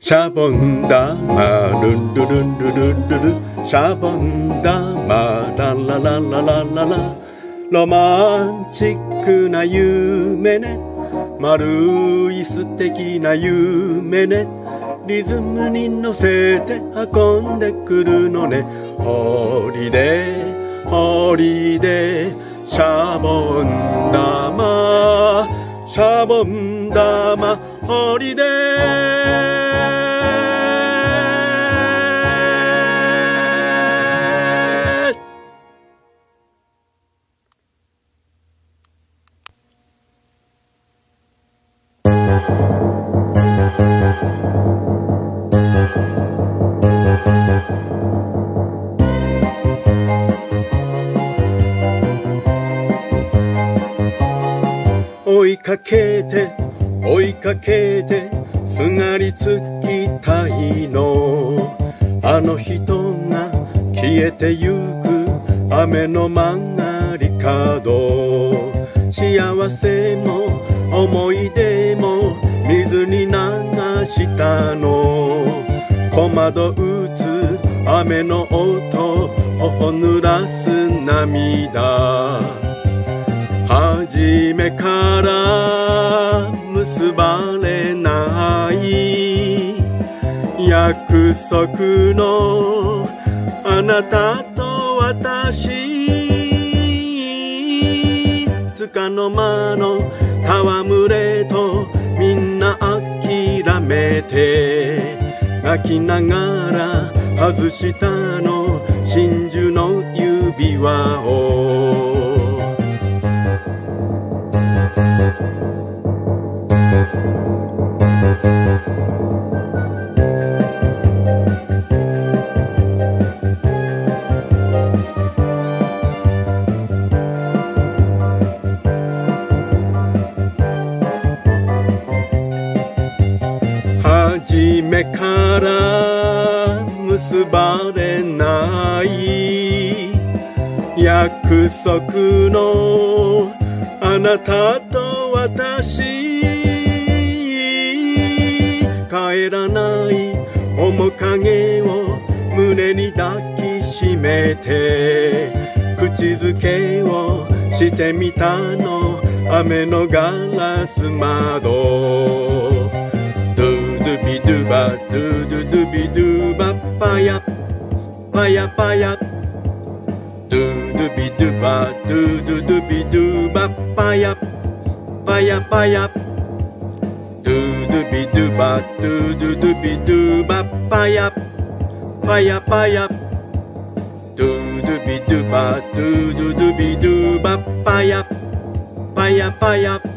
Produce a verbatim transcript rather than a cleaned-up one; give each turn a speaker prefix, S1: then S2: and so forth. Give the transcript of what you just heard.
S1: シャボン玉ルンルルンルルンルル、シャボン玉ラララララララ、ロマンチックな夢ね、丸い素敵な夢ね、リズムに乗せて運んでくるのね。ホリデーホリデーシャボン玉、シャボン玉ホリデー。追いかけて追いかけてすがりつきたいの、あの人が消えてゆく雨の曲がり角、幸せも思い出も水に流したの、小窓打つ雨の音、頬濡らす涙、初めから結ばれない約束のあなたと私、つかの間の戯れとみんな諦めて、泣きながら外したの真珠の指輪を。初めから結ばれない約束のあなたと私、帰らない面影を胸に抱きしめて、口づけをしてみたの雨のガラス窓、ドゥドゥビドゥバドゥドゥドゥビドゥバパヤパヤパヤ、ドゥドゥビドゥバドゥドゥドゥビドゥバパヤパヤパヤ、ドゥドゥビドゥバドゥドゥドゥビドゥバパヤパヤパヤ、ドゥドゥビドゥバドゥドゥドゥビドゥバパヤパヤパヤ。